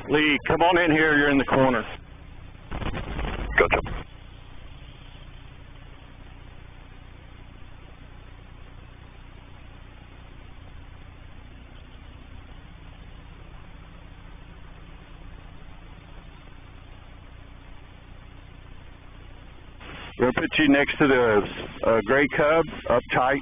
Lee, come on in here. You're in the corner. Gotcha. We're going to put you next to the gray cub, up tight.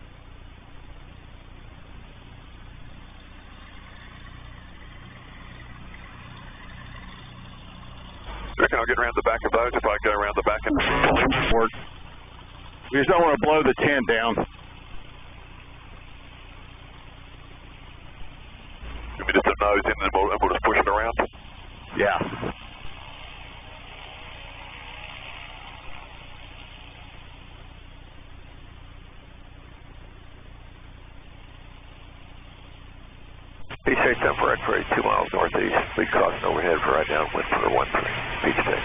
I reckon I'll get around the back of those if I go around the back and work. We just don't want to blow the tent down. Give me just a nose in and we'll just push it around. Yeah. Beach State Temporary Parade 2 miles northeast. Lead crossing overhead for right downwind for 13. Beach State.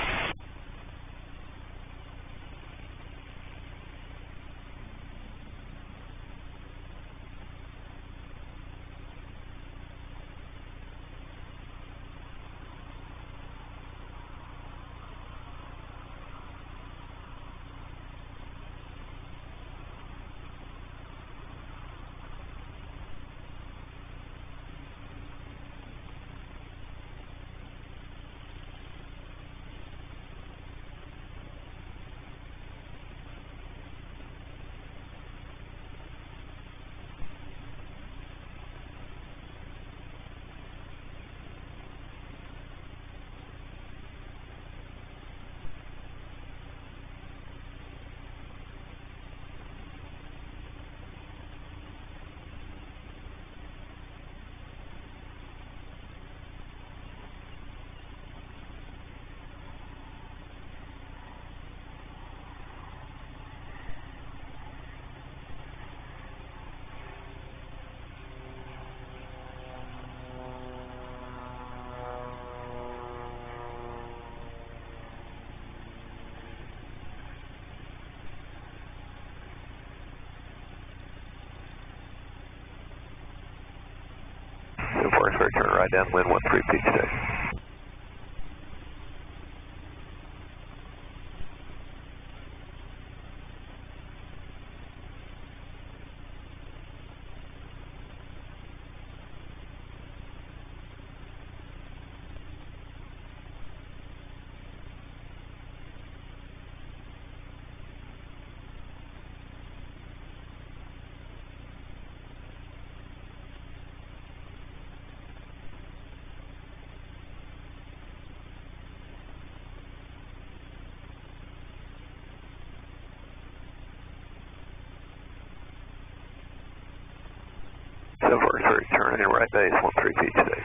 Forest Ferry, turn right downwind 13 Beach State. Forest Ferry, turn in right base 13 Beach State.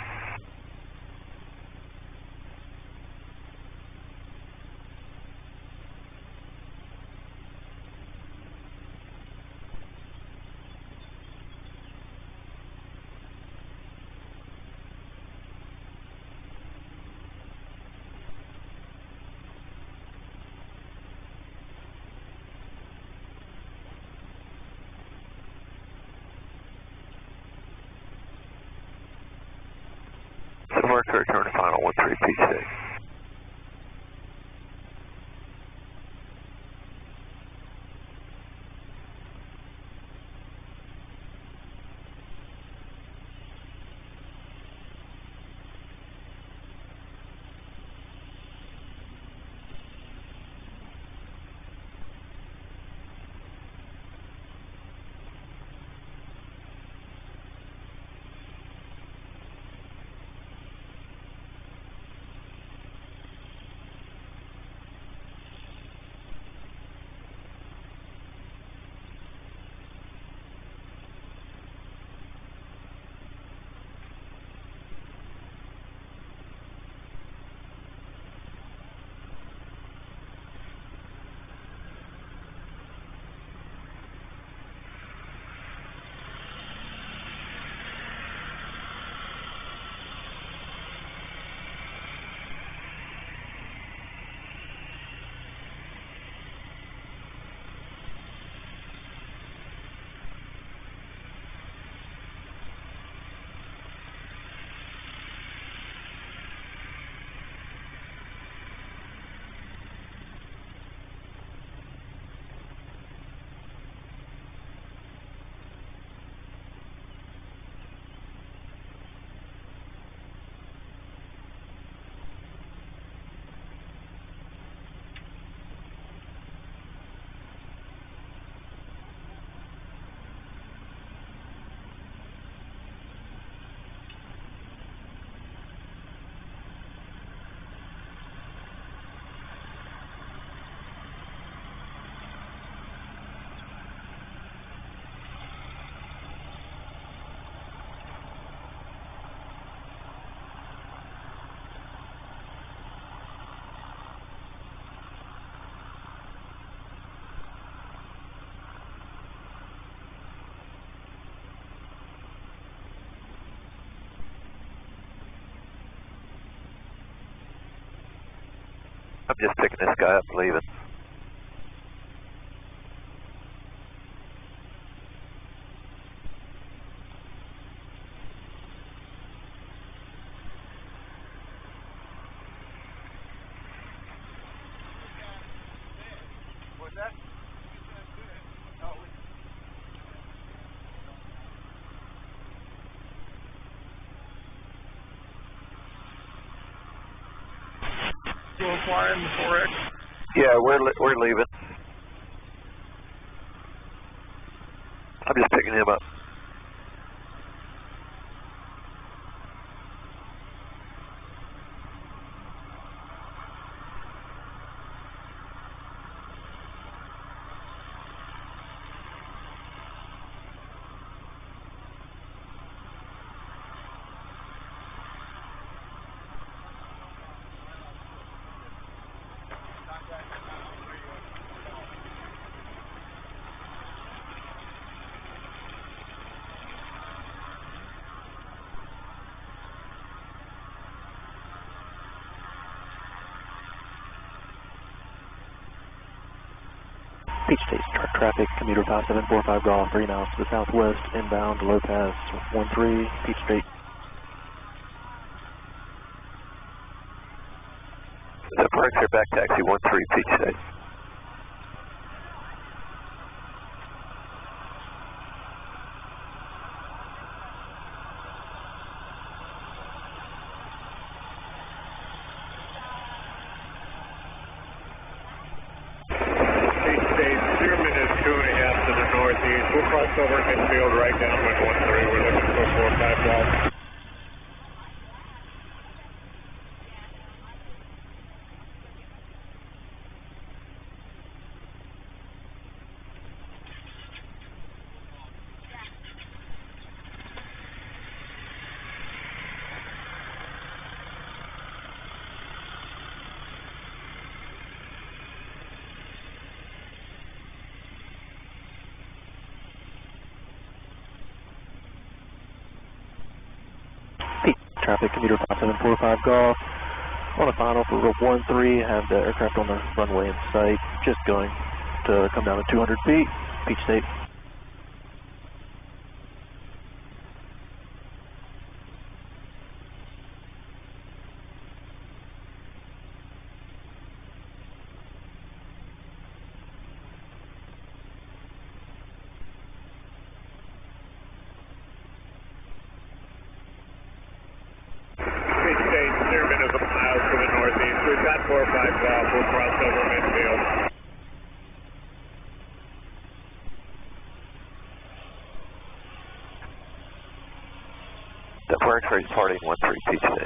Forest Ferry, turn to final 13 Beach State. I'm just picking this guy up and leaving. Still flying the 4X? Yeah, we're leaving. I'm just picking him up. Peach State traffic, commuter 5745 Golf, 3 miles to the southwest, inbound, low pass 13, Peach State. The brakes are back taxi 13, Peach State. We'll cross over midfield right downwind 13. We're looking for 45 Golf. Traffic, commuter 5745 Golf. On a final for rope 13, have the aircraft on the runway in sight, just going to come down to 200 feet, Peach State. Clearman is a mile to the northeast. We've got 45 Golf. We'll cross over midfield. The X-ray's parting 13, Peach State.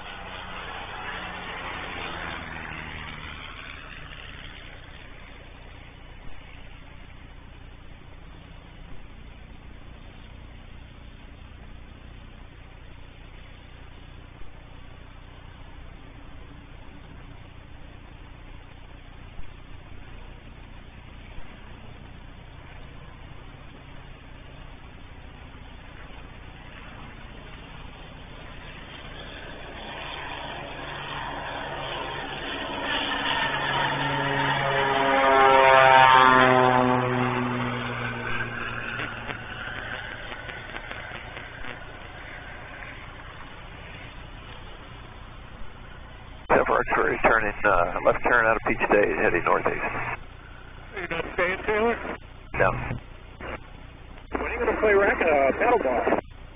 X-ray turning left turn out of Peach State, heading northeast. Are you not staying, Taylor? No. When are you going to play paddle ball?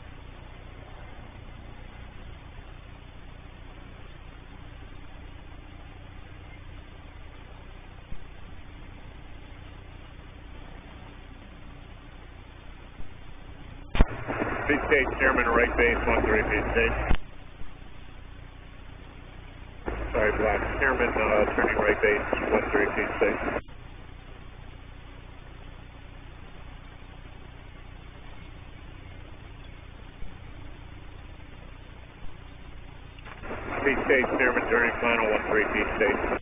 Peach State, Chairman, right base, 13, Peach State. Sorry, Black. Chairman, turning right base, 13, Peach State. Peach State, Chairman, turning final, 13, Peach State.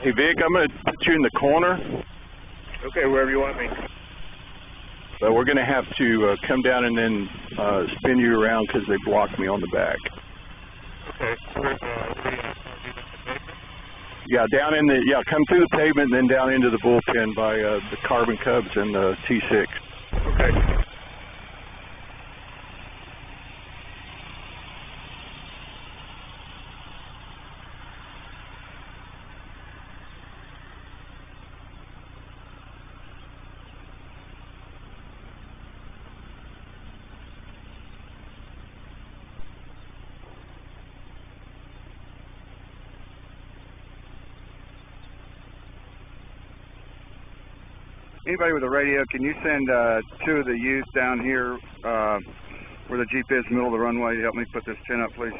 Hey, Vic, I'm going to put you in the corner. Okay, wherever you want me. So we're going to have to come down and then spin you around because they blocked me on the back. Okay. Yeah, come through the pavement and then down into the bullpen by the Carbon Cubs and the T6. Okay. Anybody with a radio, can you send two of the youth down here where the Jeep is, middle of the runway, to help me put this pin up, please?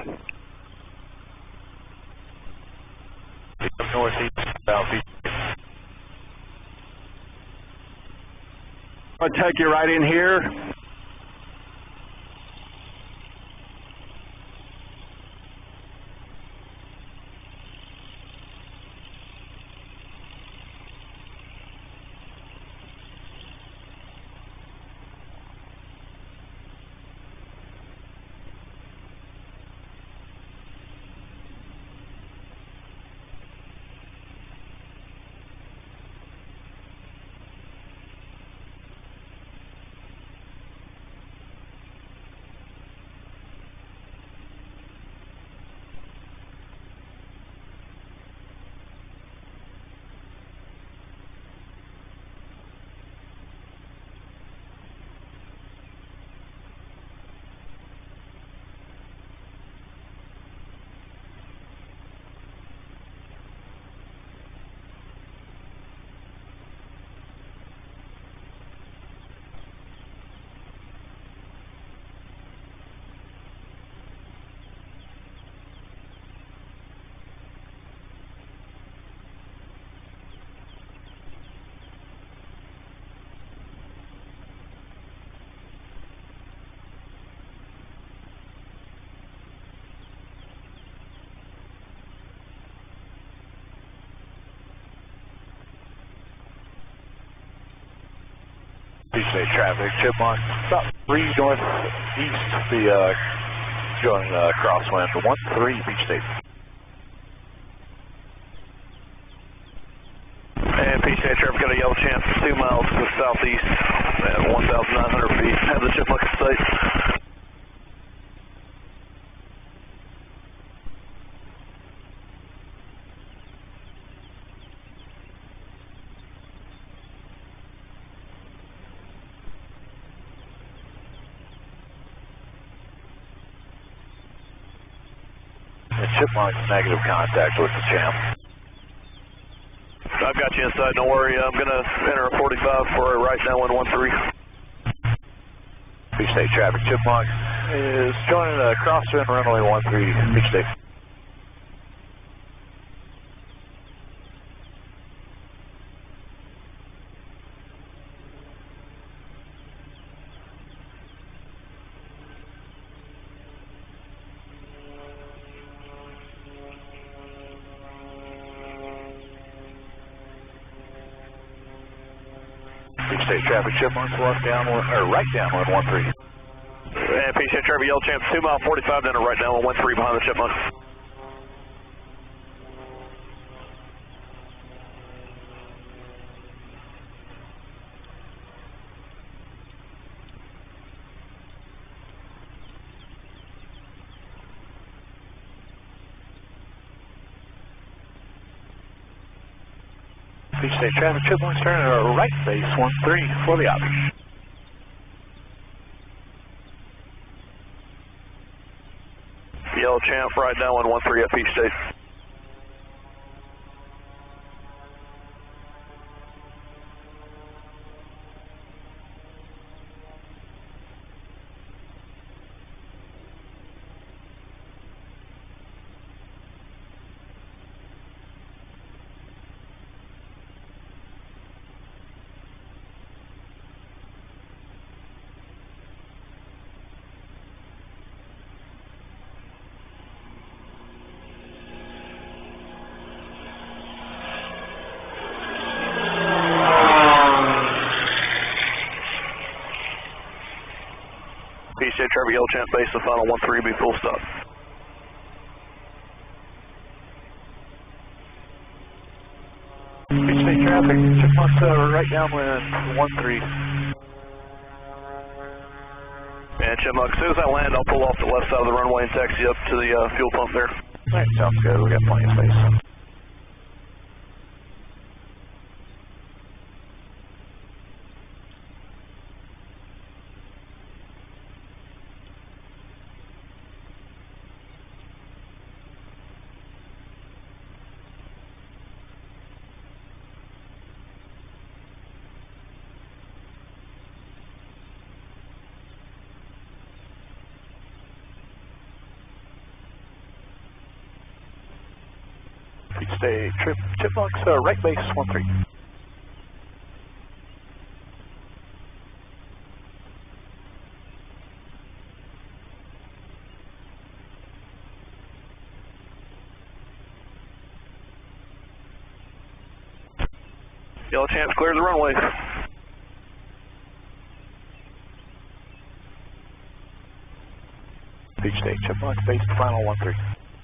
Northeast, southeast. I'll take you right in here. Beach State traffic, Chipmunk, about 3 northeast, showing crosswind for 13 Beach State. And Beach State traffic got a yellow chance 2 miles to the southeast at 1,900 feet. Have the Chipmunk in sight. Chipmunk's negative contact with the champ. I've got you inside, don't worry. I'm going to enter a 45 for a right downwind 13. Beach State traffic, Chipmunk is joining a crosswind runway 13, Beach State. Beach State traffic, Chipmunks left downwind, or right downwind 13. And Beach State traffic, Yellow Champ, 2 mile 45 down to right downwind 13 behind the Chipmunks. Beach State traffic, Chipmunks turning to right base 13 for the option. Yellow Champ, right downwind 13 at Beach State. traffic, Yellow Champ base, the final 13 be full stop. Beach State traffic, Chipmunks right downwind 13. And Chipmunk, as soon as I land, I'll pull off the left side of the runway and taxi up to the fuel pump there. Alright, sounds good. We got plenty of space. Beach State Chipmunks, right base 13. Yellow Champs clear the runway. Beach State Chipmunks base, the final 13.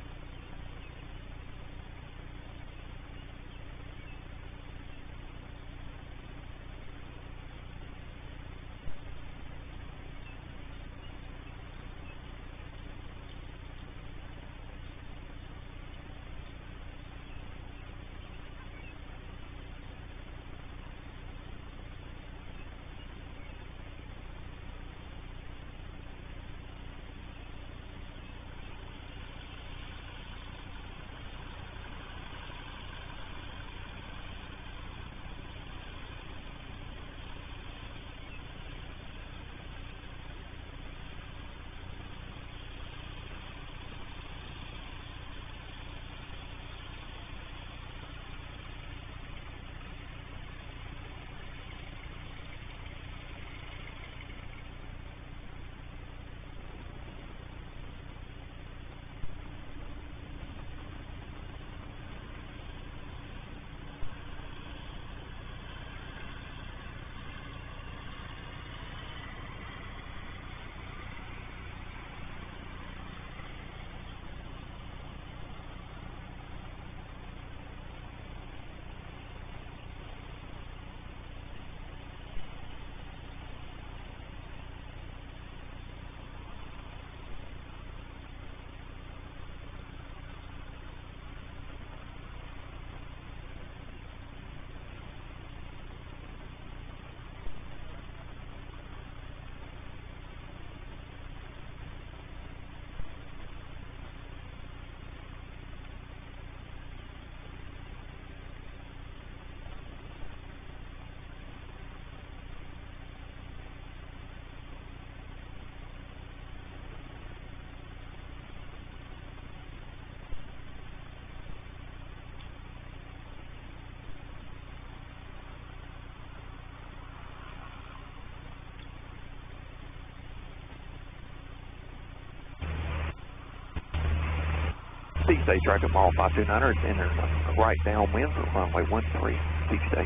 Beach State Dragon Ball 5200 entering right downwind for runway 13, Beach State.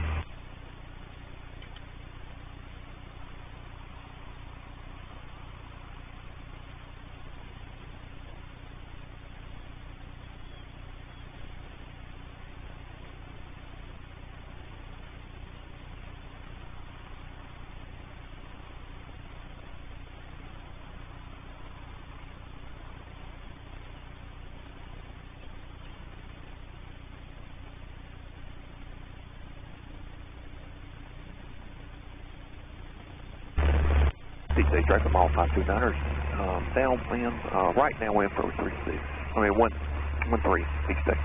Beach State Dragon Ball 5200 downwind, right downwind for 13, Beach State.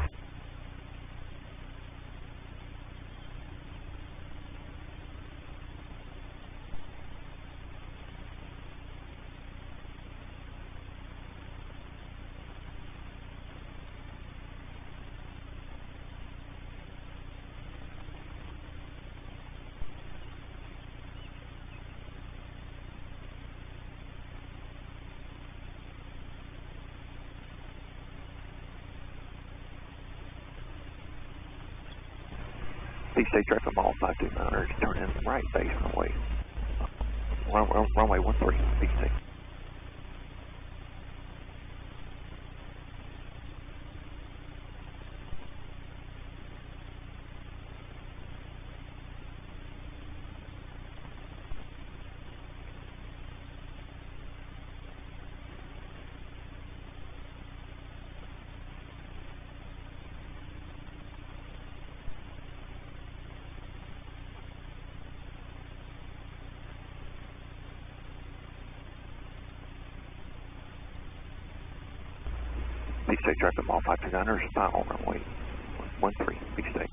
Beach State Dragon Ball 5200 turning right base runway 13, Beach State. Beach State traffic, mile 529ers, final runway 13, Beach State.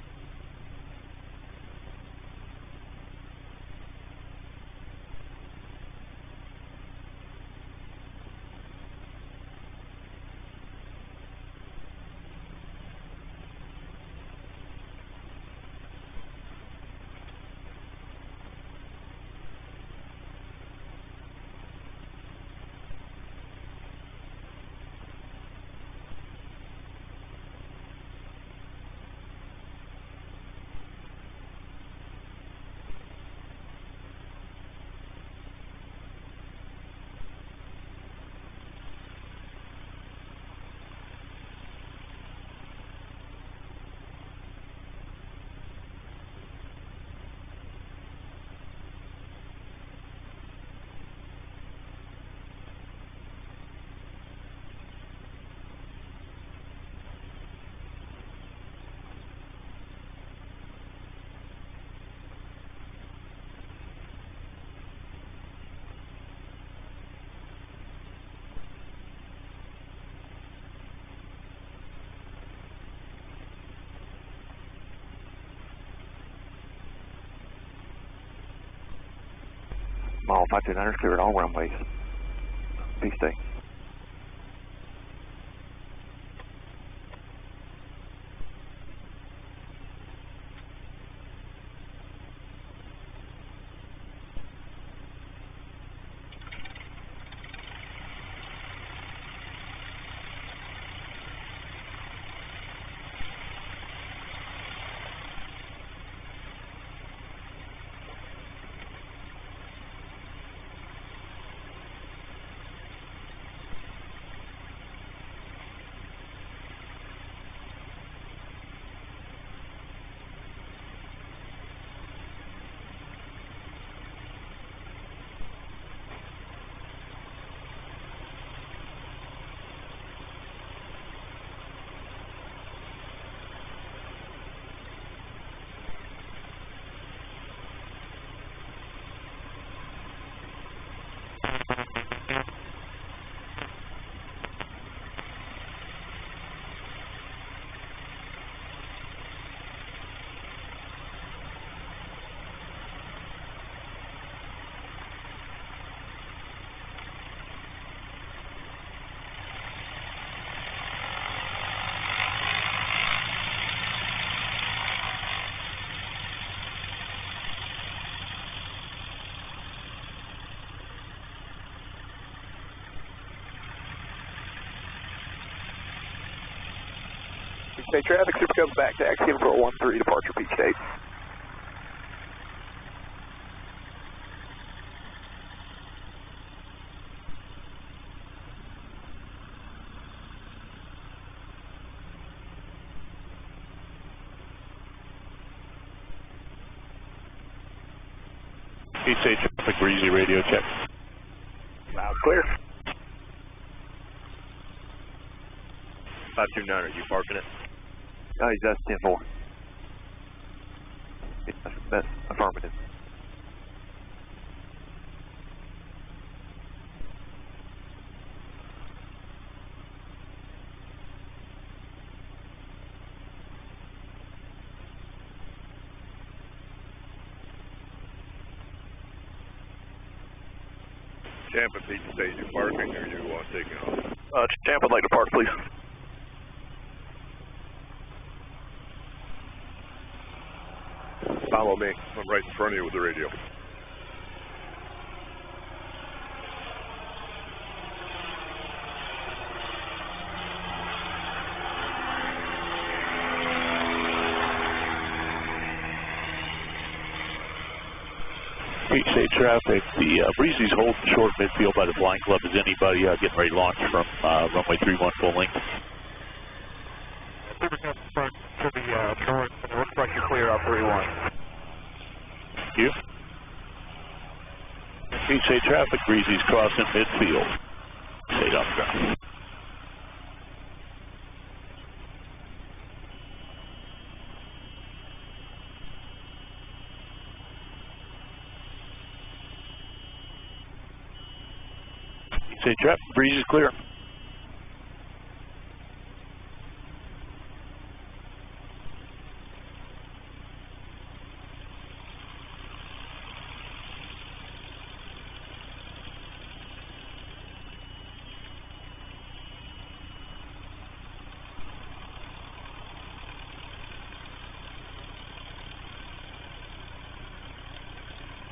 Mile 529ers cleared all runways. Beach State. Beach State traffic, Super Cub back to taxi for 13, departure Beach State. Beach State traffic, breezy radio check. Loud clear. 529, are you parking it? He's S10-4. That's affirmative. Tampa Beach State, you parking or you taking off? Tampa, I'd like to park, please. Follow me. I'm right in front of you with the radio. Beach State traffic, the breezy's holding short midfield by the Flying Club. Is anybody getting ready to launch from runway 31 full length? Front to the north, and it looks like you're clear out 31. Thank you. Beach State traffic, breezy's crossing midfield. Stay on the ground. Beach State traffic, breeze is clear.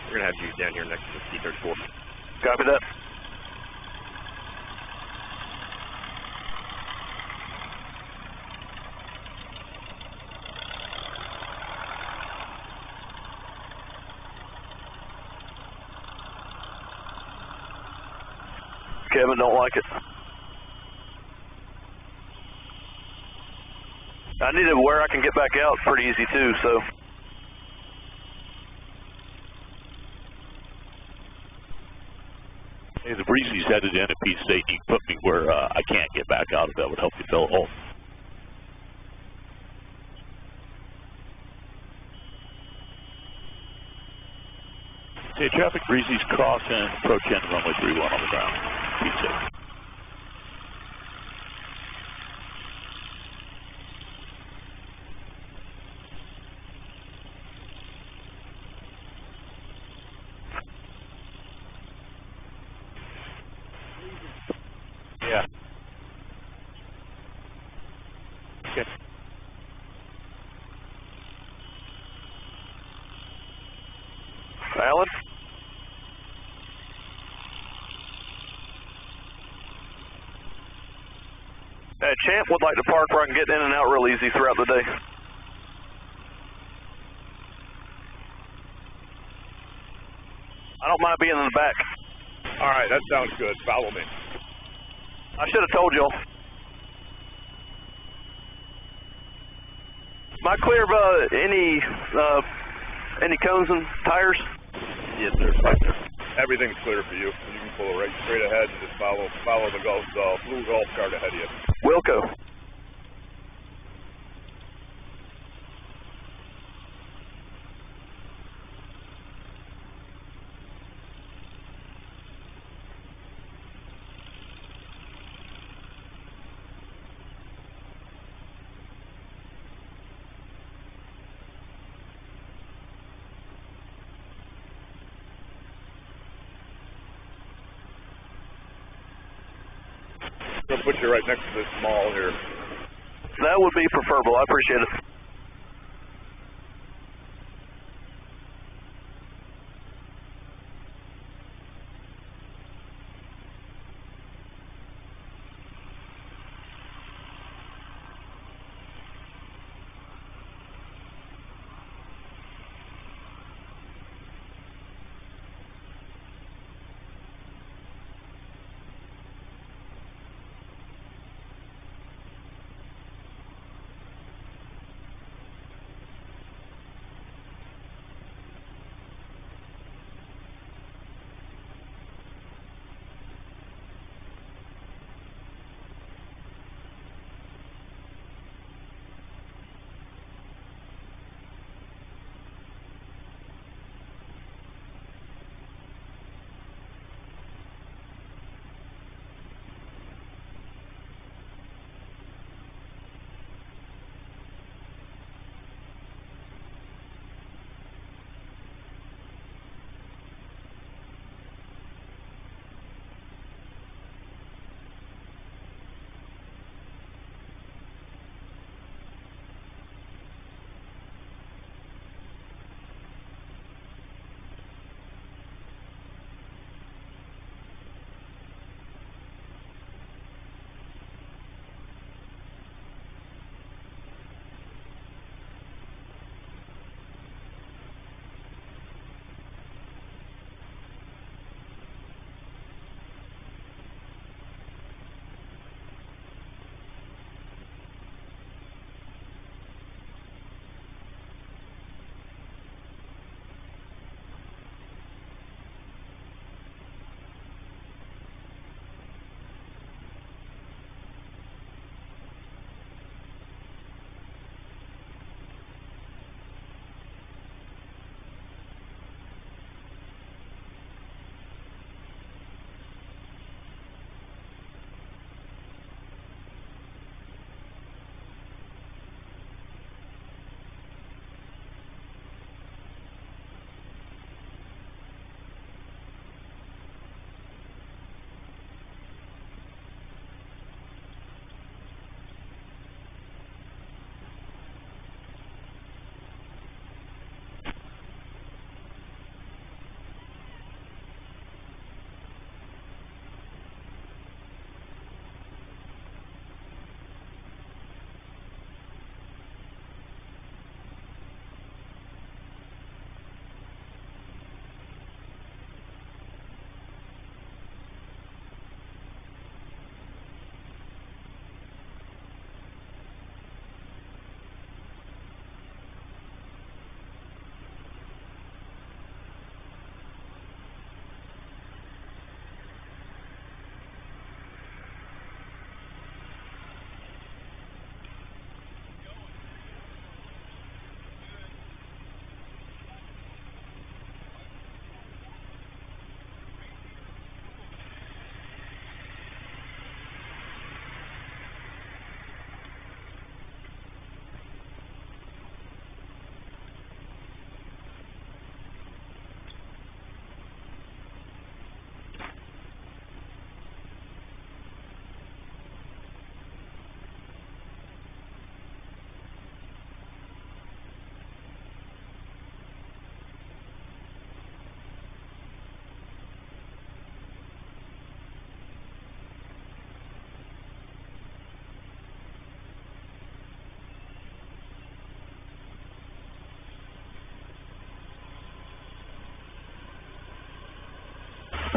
We're going to have you down here next to C-34. Copy that. Kevin, don't like it. I need to where I can get back out pretty easy too, so. Hey, the Breezy's headed in at Peach State. You can put me where I can't get back out if that would help you fill a hole. Okay, traffic, Breezy's crossing, approach end runway 31 on the ground. Peach State. Yeah. Okay. Alan? Champ would like to park where I can get in and out real easy throughout the day. I don't mind being in the back. All right, that sounds good. Follow me. I should have told y'all. Am I clear of any cones and tires? Yes, sir. Everything's clear for you. You can pull right straight ahead and just follow the blue golf cart ahead of you. Wilco. We'll put you right next to this mall here. That would be preferable. I appreciate it.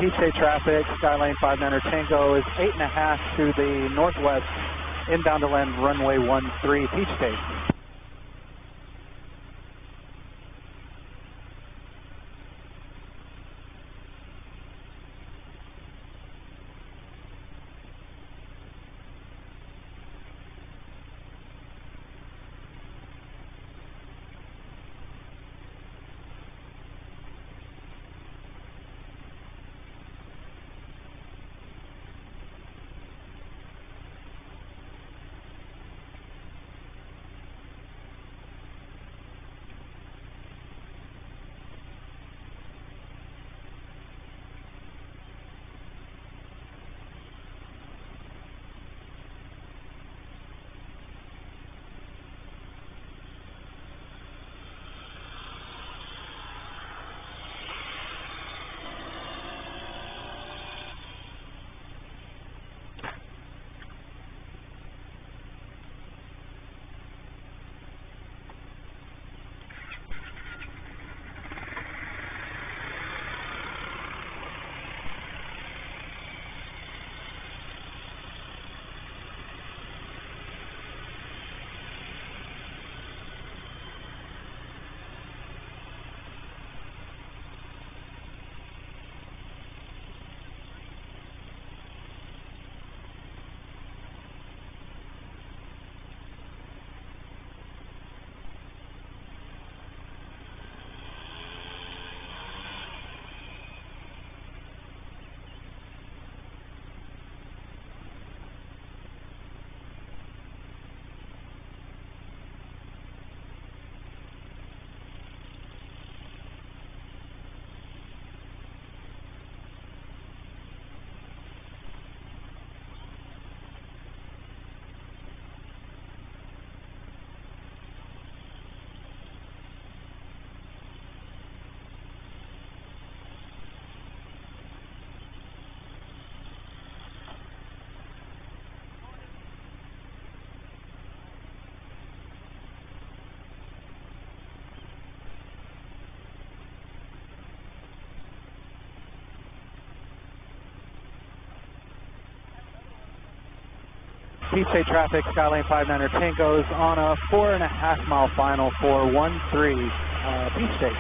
Peach State traffic, Skylane 59er Tango is 8.5 to the northwest, inbound to land runway 13, Peach State. Peach State traffic, Skylane 59er Tango is on a 4.5 mile final for 13, Peach State.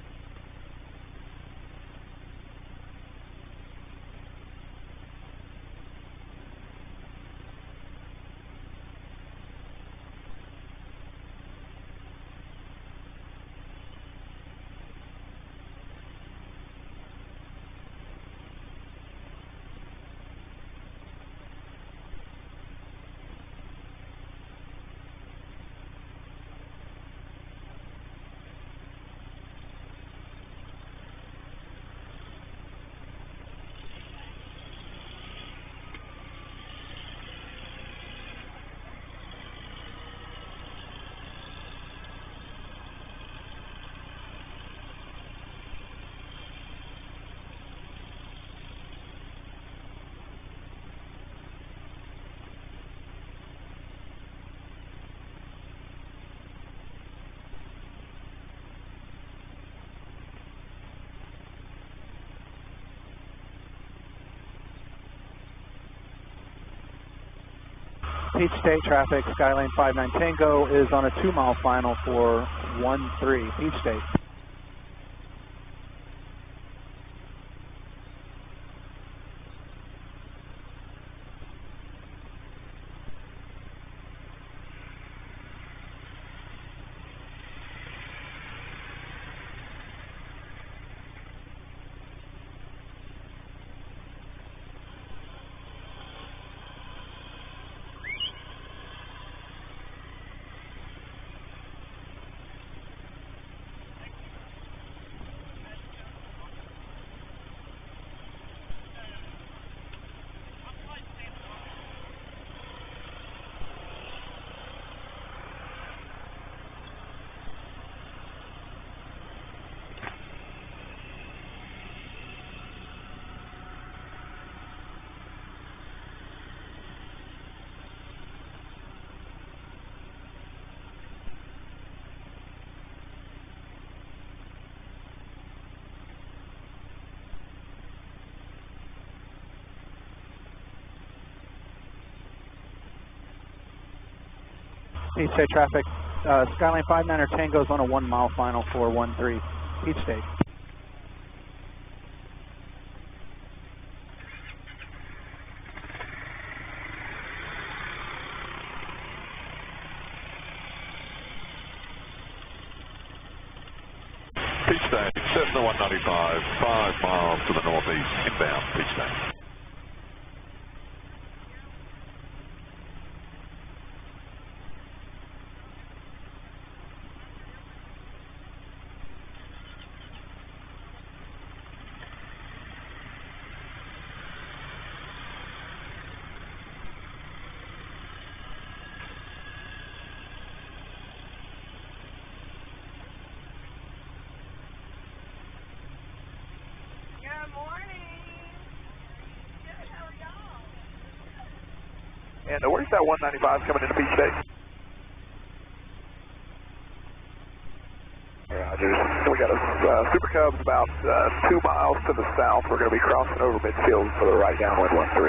Peach State traffic, Skylane 59 Tango is on a 2 mile final for 13, Peach State. Peach State traffic, Skyline 59er Tango's on a 1 mile final for 13, Peach State. Peach State, Cessna 195, 5 miles to the northeast, inbound, Peach State. And where's that 195 coming into Peach State? Roger. We got a Super Cubs about 2 miles to the south. We're going to be crossing over midfield for the right downwind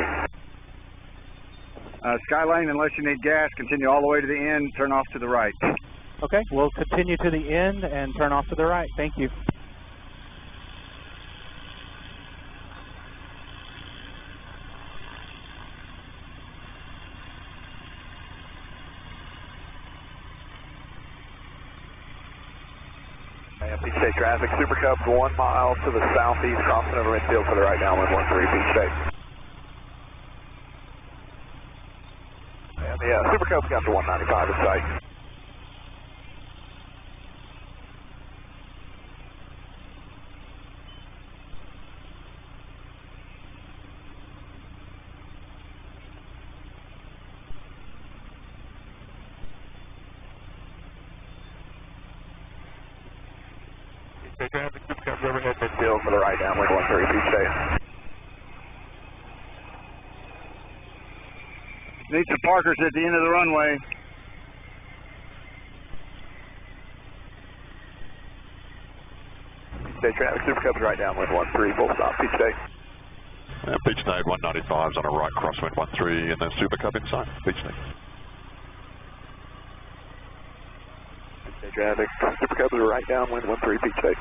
13. Skyline, unless you need gas, continue all the way to the end, turn off to the right. Okay, we'll continue to the end and turn off to the right. Thank you. Peach State traffic, Super Cubs 1 mile to the southeast, crossing over midfield for the right downwind 13, Peach State. And the Super Cubs got to 195 in sight. Peach State traffic, Super Cubs overhead midfield for the right downwind 13, Peach State. Need some parkers at the end of the runway. Peach State traffic, Super Cubs right downwind 13, full stop, Peach State. Peach State 195's on a right crosswind 13, and then Super Cub inside, Peach State. Peach State traffic, Super Cubs are right downwind 13, Peach State.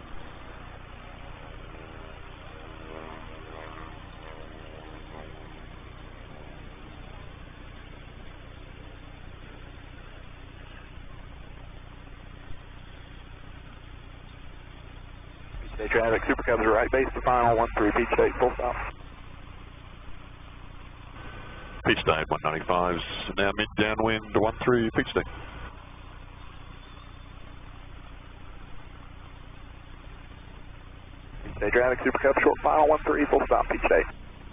Peach State traffic, Super Cubs are right base to final 13, Peach State, full stop. Peach State 195's now mid downwind 13, Peach State. Peach State traffic, Super Cubs short final 13, full stop, Peach State.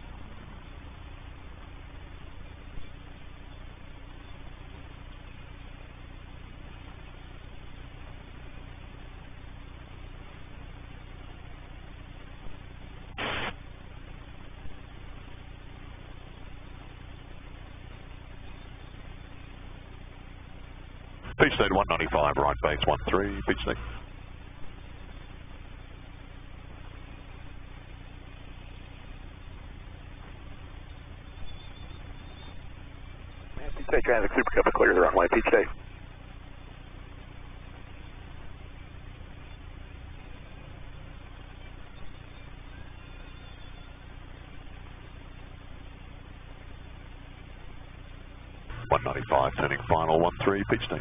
Peach State 195, right base 13, Peach State. Peach State traffic, Super Cub to clear the runway, Peach State. .195 turning final 13, Peach State.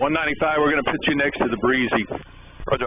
195, we're going to put you next to the Breezy. Roger.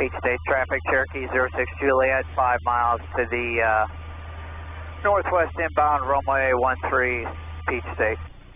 Peach State traffic, Cherokee 06 Juliet, 5 miles to the northwest inbound, runway 13, Peach State.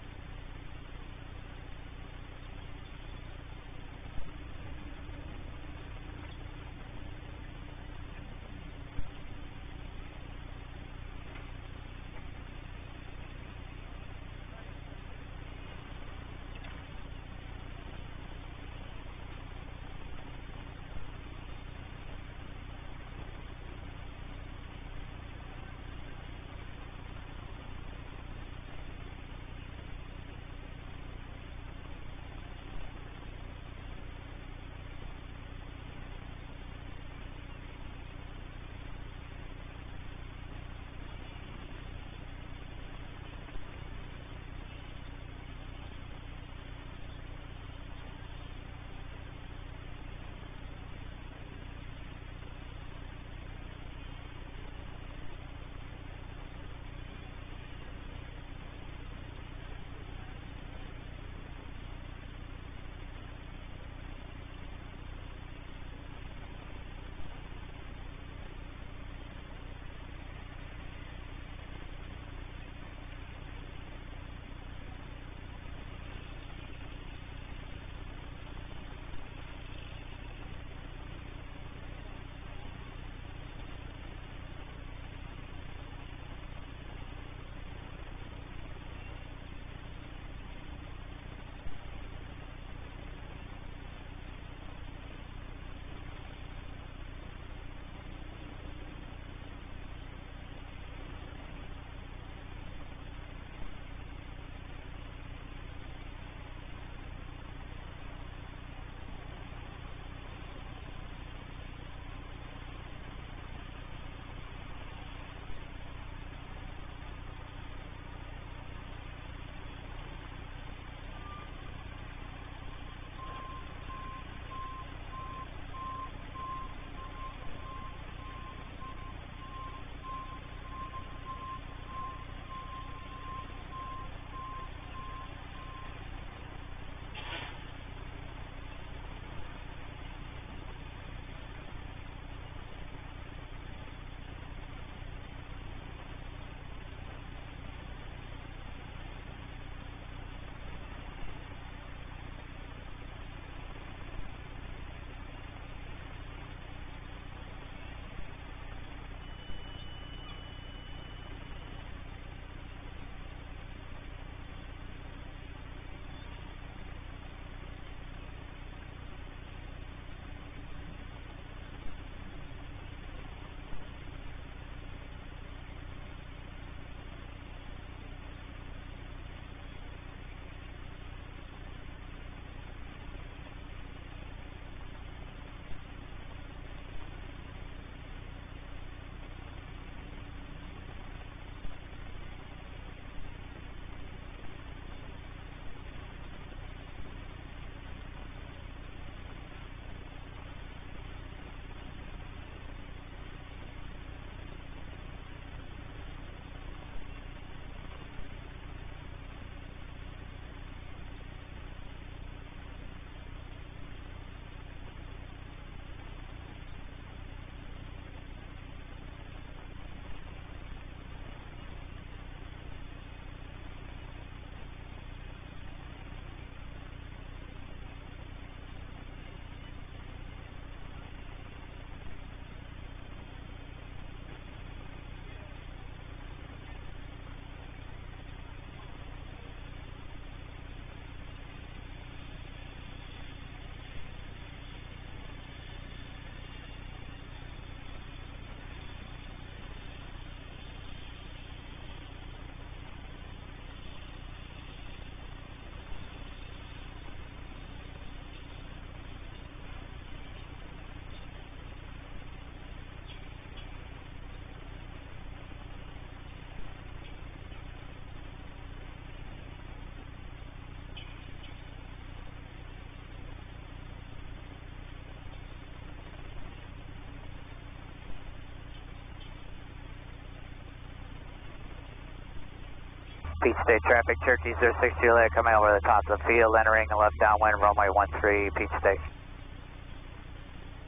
Peach State traffic, Cherokee 06 Juliet coming over the top of the field, entering a left downwind, runway 13, Peach State.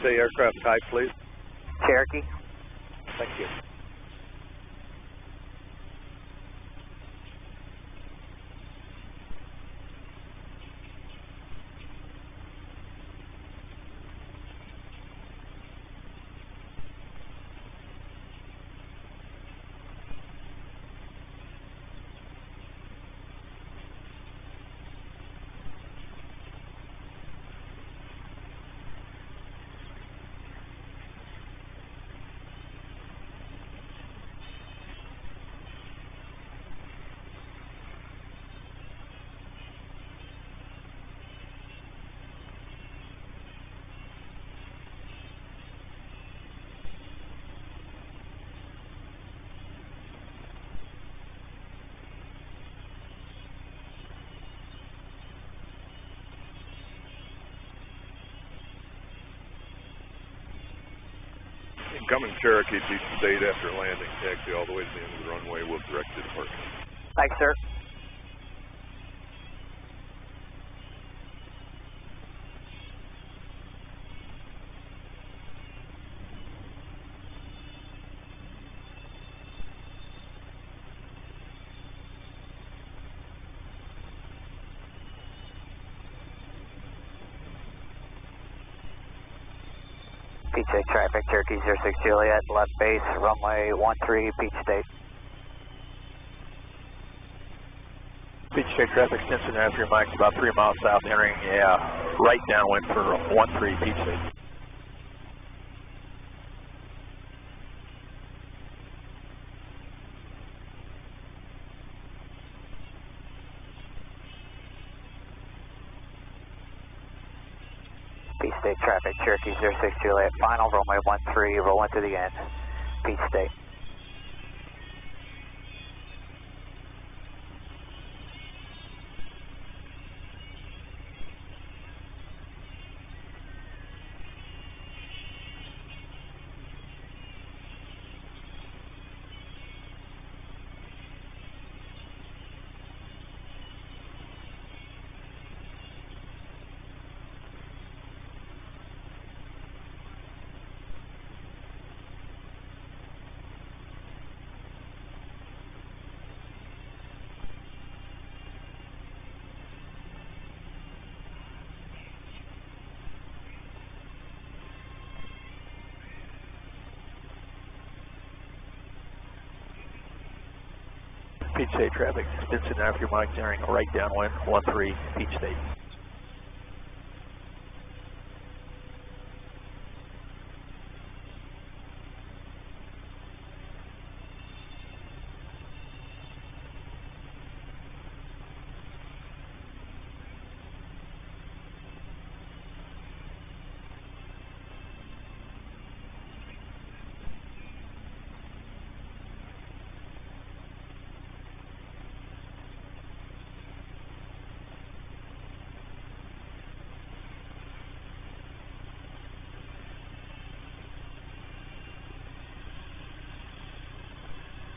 say aircraft type, please. Cherokee. Thank you. Incoming Cherokee, Peach State after landing. Taxi all the way to the end of the runway. We'll direct you to parking. Thanks, sir. Peach State traffic, Cherokee 06 Juliet, left base, runway 13, Peach State. Peach State traffic, Stinson after your mic's about 3 miles south, entering, right downwind for 13, Peach State. Peach State traffic, Cherokee 06 Juliet, final, runway 13, roll into the end, Peach State. Peach State traffic, Stinson after your mic's entering right downwind, 13, Peach State.